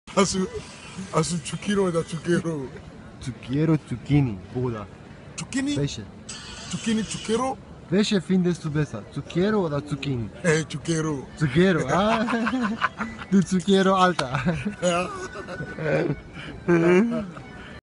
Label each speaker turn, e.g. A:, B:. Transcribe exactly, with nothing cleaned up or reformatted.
A: Hast du, hast du Zucchino oder Zucchero?
B: Zucchero, Zucchini, Bruder.
A: Zucchini?
B: Welche?
A: Zucchini, Zucchero?
B: Welche findest du besser? Zucchero oder Zucchini?
A: Hey, Zucchero.
B: Zucchero, ah? Du Zucchero, Alter.
A: Ja.